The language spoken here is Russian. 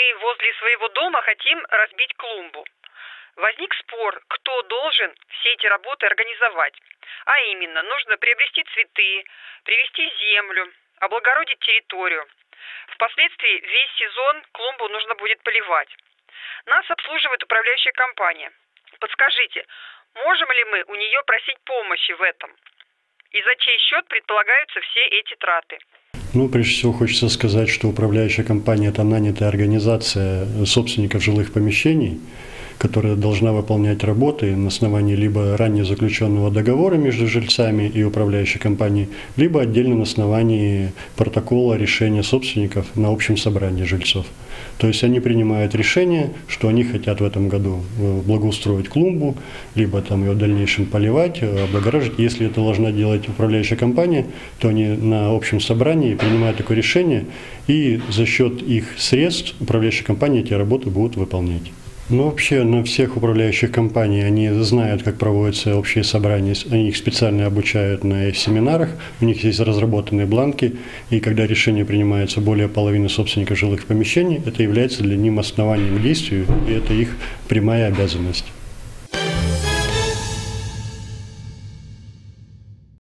возле своего дома хотим разбить клумбу. Возник спор, кто должен все эти работы организовать. А именно, нужно приобрести цветы, привезти землю, облагородить территорию. Впоследствии весь сезон клумбу нужно будет поливать. Нас обслуживает управляющая компания. Подскажите, можем ли мы у нее просить помощи в этом? И за чей счет предполагаются все эти траты? Ну, прежде всего, хочется сказать, что управляющая компания – это нанятая организация собственников жилых помещений, которая должна выполнять работы на основании либо ранее заключенного договора между жильцами и управляющей компанией, либо отдельно на основании протокола решения собственников на общем собрании жильцов. То есть они принимают решение, что они хотят в этом году благоустроить клумбу, либо там ее в дальнейшем поливать, облагораживать. Если это должна делать управляющая компания, то они на общем собрании принимают такое решение, и за счет их средств управляющая компания эти работы будут выполнять. Ну, вообще, на всех управляющих компаниях они знают, как проводятся общие собрания, они их специально обучают на семинарах, у них есть разработанные бланки, и когда решение принимается более половины собственников жилых помещений, это является для них основанием к действию, и это их прямая обязанность.